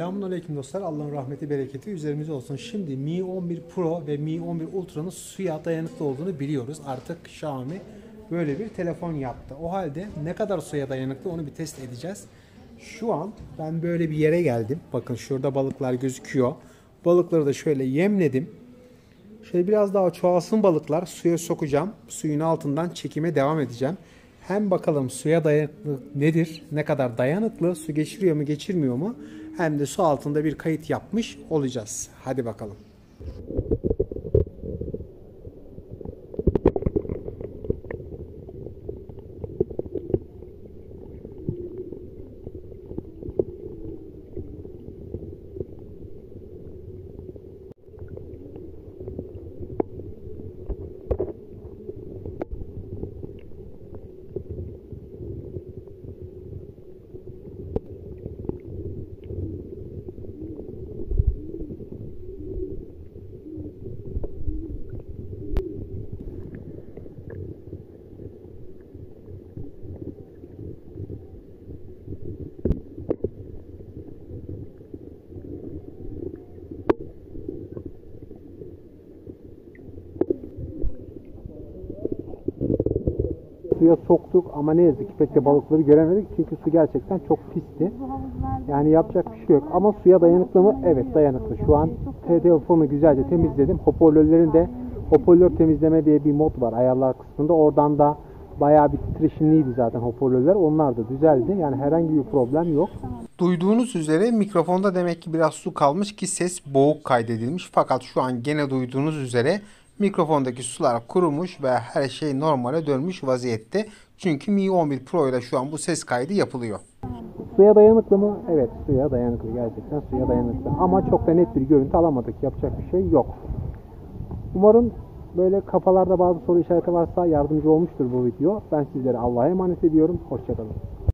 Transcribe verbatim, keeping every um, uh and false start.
Selamünaleyküm dostlar. Allah'ın rahmeti, bereketi üzerimize olsun. Şimdi Mi on bir Pro ve Mi on bir Ultra'nın suya dayanıklı olduğunu biliyoruz. Artık Xiaomi böyle bir telefon yaptı. O halde ne kadar suya dayanıklı onu bir test edeceğiz. Şu an ben böyle bir yere geldim. Bakın şurada balıklar gözüküyor. Balıkları da şöyle yemledim. Şöyle biraz daha çoğalsın balıklar. Suya sokacağım. Suyun altından çekime devam edeceğim. Hem bakalım suya dayanıklı nedir? Ne kadar dayanıklı? Su geçiriyor mu, geçirmiyor mu? Hem de su altında bir kayıt yapmış olacağız. Hadi bakalım. Suya soktuk ama ne yazık ki pek de balıkları göremedik çünkü su gerçekten çok pisti. Yani yapacak bir şey yok ama suya dayanıklı mı? Evet, dayanıklı. Şu an telefonu güzelce temizledim. Hoparlörlerin de hoparlör temizleme diye bir mod var ayarlar kısmında. Oradan da bayağı bir titreşimliydi zaten hoparlörler. Onlar da düzeldi. Yani herhangi bir problem yok. Duyduğunuz üzere mikrofonda demek ki biraz su kalmış ki ses boğuk kaydedilmiş. Fakat şu an gene duyduğunuz üzere mikrofondaki sular kurumuş ve her şey normale dönmüş vaziyette. Çünkü Mi on bir Pro ile şu an bu ses kaydı yapılıyor. Suya dayanıklı mı? Evet, suya dayanıklı. Gerçekten suya dayanıklı. Ama çok da net bir görüntü alamadık. Yapacak bir şey yok. Umarım böyle kafalarda bazı soru işareti varsa yardımcı olmuştur bu video. Ben sizlere Allah'a emanet ediyorum. Hoşçakalın.